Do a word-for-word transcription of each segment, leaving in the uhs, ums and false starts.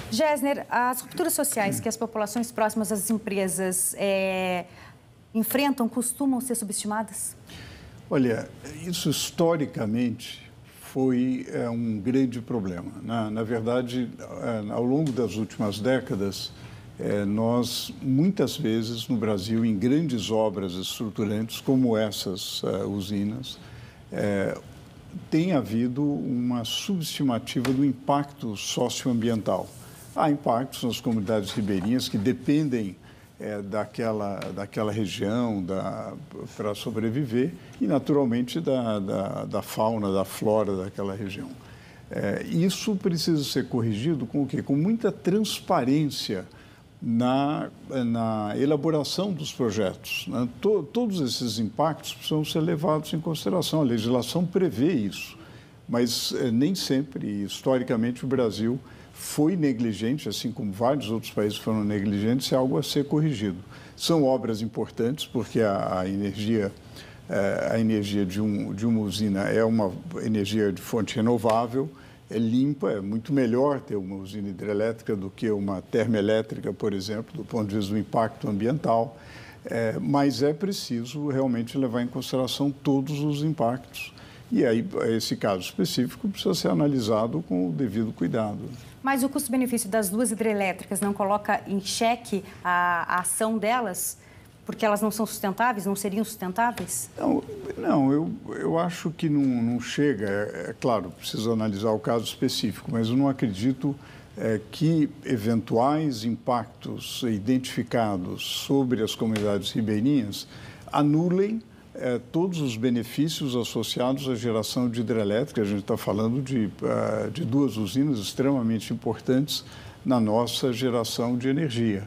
Gessner, as rupturas sociais que as populações próximas às empresas é, enfrentam costumam ser subestimadas? Olha, isso historicamente foi é, um grande problema. Na, na verdade, é, ao longo das últimas décadas, é, nós, muitas vezes, no Brasil, em grandes obras estruturantes, como essas é, usinas, é, tem havido uma subestimativa do impacto socioambiental. Há impactos nas comunidades ribeirinhas que dependem é, daquela, daquela região da, para sobreviver e, naturalmente, da, da, da fauna, da flora daquela região. É, isso precisa ser corrigido com o quê? Com muita transparência na, na elaboração dos projetos. Né? To, todos esses impactos precisam ser levados em consideração. A legislação prevê isso, mas é, nem sempre, historicamente, o Brasil foi negligente, assim como vários outros países foram negligentes, é algo a ser corrigido. São obras importantes, porque a, a energia, é, a energia de, um, de uma usina é uma energia de fonte renovável, é limpa, é muito melhor ter uma usina hidrelétrica do que uma termoelétrica, por exemplo, do ponto de vista do impacto ambiental, é, mas é preciso realmente levar em consideração todos os impactos. E aí, esse caso específico precisa ser analisado com o devido cuidado. Mas o custo-benefício das duas hidrelétricas não coloca em xeque a, a ação delas? Porque elas não são sustentáveis, não seriam sustentáveis? Não, não eu, eu acho que não, não chega. É, é claro, preciso analisar o caso específico, mas eu não acredito é, que eventuais impactos identificados sobre as comunidades ribeirinhas anulem É, todos os benefícios associados à geração de hidrelétrica. A gente está falando de, uh, de duas usinas extremamente importantes na nossa geração de energia.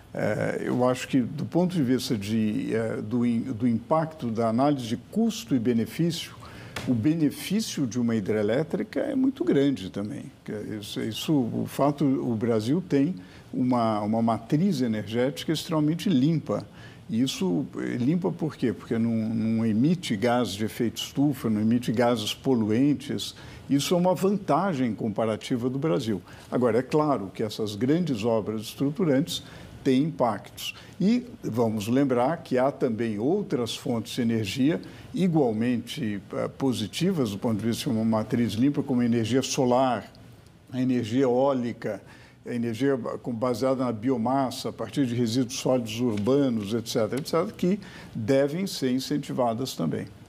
Uh, eu acho que, do ponto de vista de, uh, do, do impacto da análise de custo e benefício, o benefício de uma hidrelétrica é muito grande também. Isso, isso, o fato, o Brasil tem uma, uma matriz energética extremamente limpa. Isso limpa por quê? Porque não, não emite gases de efeito estufa, não emite gases poluentes. Isso é uma vantagem comparativa do Brasil. Agora, é claro que essas grandes obras estruturantes têm impactos. E vamos lembrar que há também outras fontes de energia igualmente uh, positivas do ponto de vista de uma matriz limpa, como a energia solar, a energia eólica, a energia baseada na biomassa, a partir de resíduos sólidos urbanos, etc, etc, que devem ser incentivadas também.